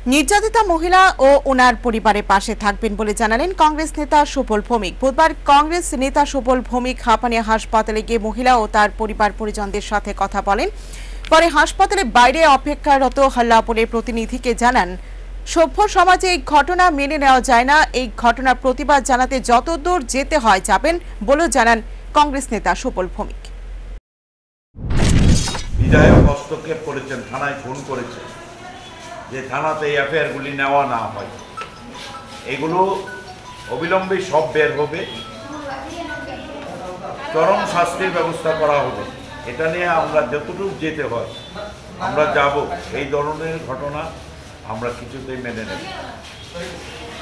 নির্যাতিতা মহিলা ও ওনার পরিবারের পাশে থাকবেন বলে জানালেন কংগ্রেস নেতা সুবল ভৌমিক। বুধবার কংগ্রেস নেতা সুবল ভৌমিক হাঁপানিয়া হাসপাতালে গিয়ে মহিলা ও তার পরিবার পরিজনদের সাথে কথা বলেন। পরে হাসপাতালের বাইরে অপেক্ষারত হাল্লাপুরের প্রতিনিধিকে জানান, সভ্য সমাজে এই ঘটনা মেনে নেওয়া যায় না। এই ঘটনার প্রতিবাদ জানাতে যতদূর যেতে হয় যাবেন বলেও জানান কংগ্রেস নেতা সুবল ভৌমিক। বিধায়ক হস্তক্ষেপ করেছেন, থানায় ফোন করেছেন যে থানাতে এই এফআইআরগুলি নেওয়া না হয়। এগুলো অবিলম্বে সব বের হবে, চরম শাস্তির ব্যবস্থা করা হবে। এটা নিয়ে আমরা যতটুকু যেতে হয় আমরা যাব। এই ধরনের ঘটনা আমরা কিছুতেই মেনে নেব।